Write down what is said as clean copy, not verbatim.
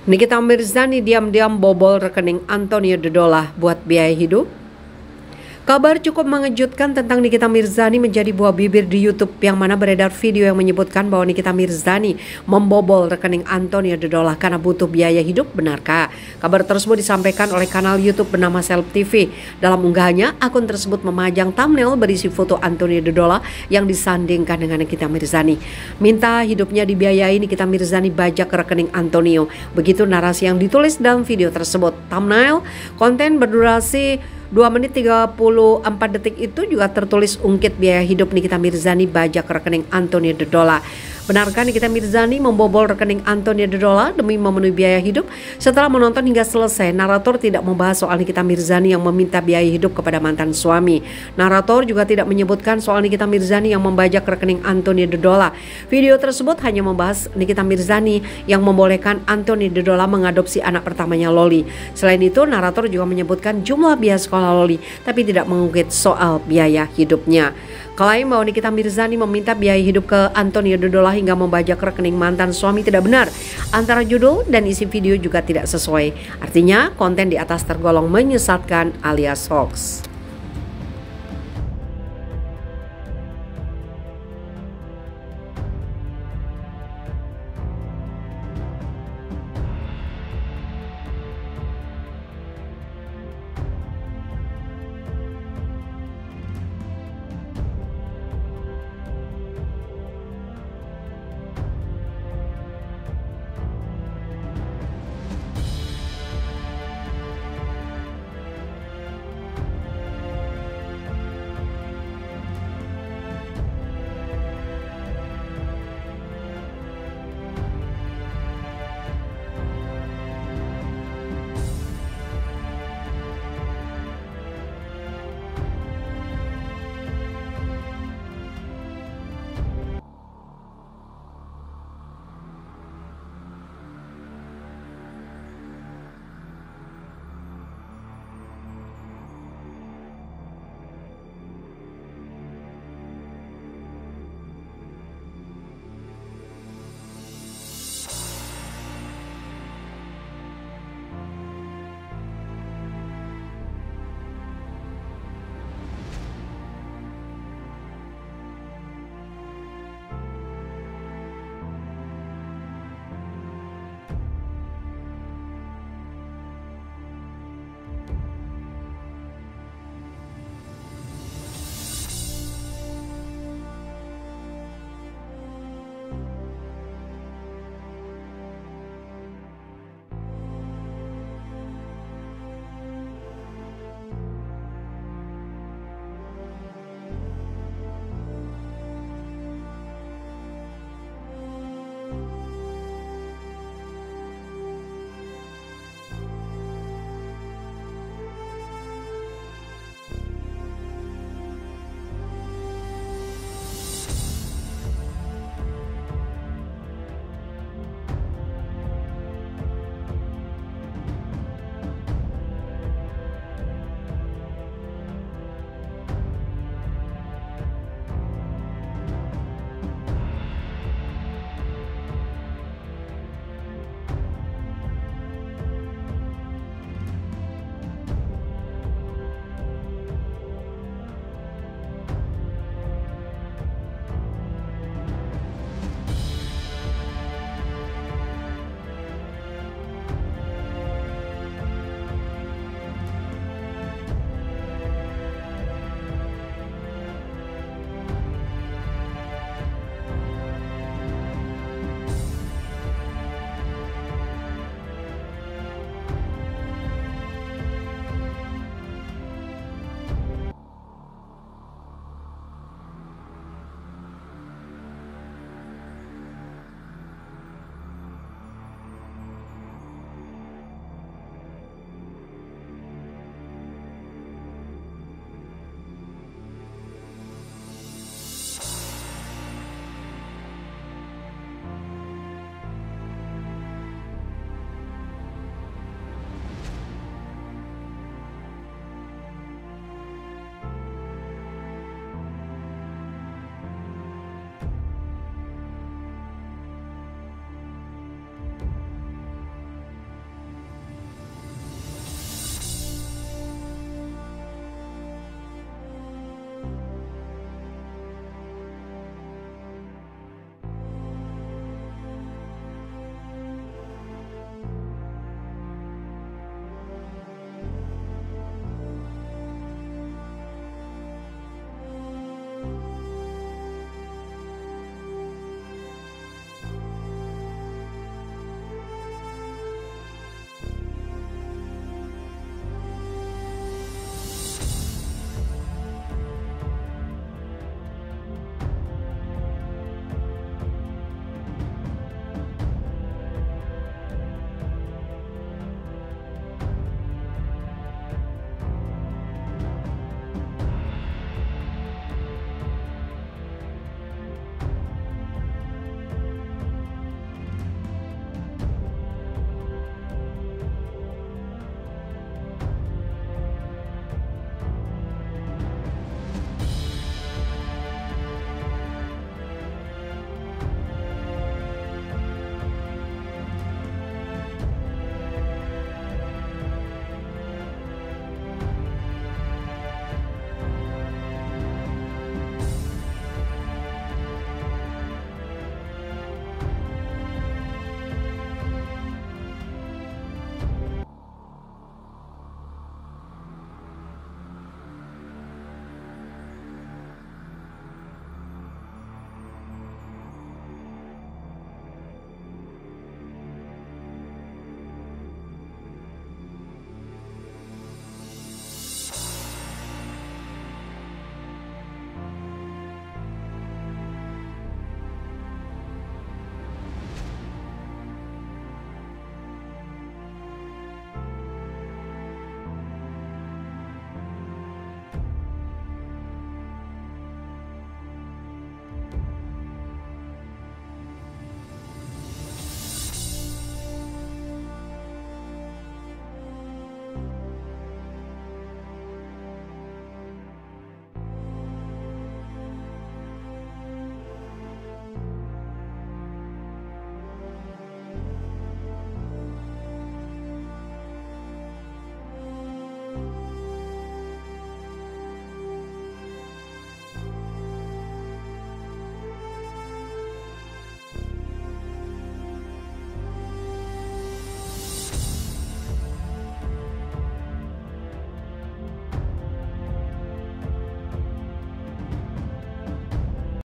Nikita Mirzani diam-diam bobol rekening Antonio Dodola buat biaya hidup. Kabar cukup mengejutkan tentang Nikita Mirzani menjadi buah bibir di YouTube, yang mana beredar video yang menyebutkan bahwa Nikita Mirzani membobol rekening Antonio Dodola karena butuh biaya hidup. Benarkah? Kabar tersebut disampaikan oleh kanal YouTube bernama Seleb TV. Dalam unggahannya, akun tersebut memajang thumbnail berisi foto Antonio Dodola yang disandingkan dengan Nikita Mirzani. Minta hidupnya dibiayai, Nikita Mirzani bajak ke rekening Antonio. Begitu narasi yang ditulis dalam video tersebut. Thumbnail konten berdurasi 2 menit 34 detik itu juga tertulis ungkit biaya hidup Nikita Mirzani bajak rekening Antonio Dodola. Benarkah Nikita Mirzani membobol rekening Antonio Dodola demi memenuhi biaya hidup? Setelah menonton hingga selesai, narator tidak membahas soal Nikita Mirzani yang meminta biaya hidup kepada mantan suami. Narator juga tidak menyebutkan soal Nikita Mirzani yang membajak rekening Antonio Dodola. Video tersebut hanya membahas Nikita Mirzani yang membolehkan Antonio Dodola mengadopsi anak pertamanya Loli. Selain itu, narator juga menyebutkan jumlah biaya sekolah Loli, tapi tidak mengungkit soal biaya hidupnya. Klaim bahwa Nikita Mirzani meminta biaya hidup ke Antonio Dodola hingga membajak rekening mantan suami tidak benar. Antara judul dan isi video juga tidak sesuai. Artinya konten di atas tergolong menyesatkan alias hoax.